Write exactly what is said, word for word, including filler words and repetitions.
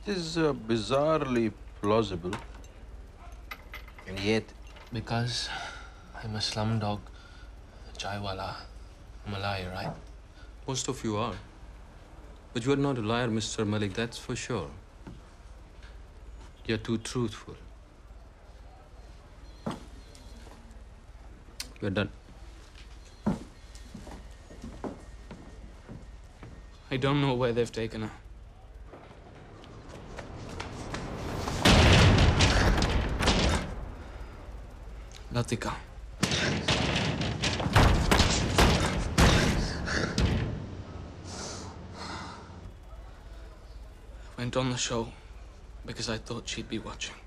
It is uh, bizarrely plausible. And yet, Because I'm a slumdog, a chaiwala, I'm a liar, right? Most of you are. But you are not a liar, Mister Malik, that's for sure. You're too truthful. We're done. I don't know where they've taken her. Latika. Went on the show because I thought she'd be watching.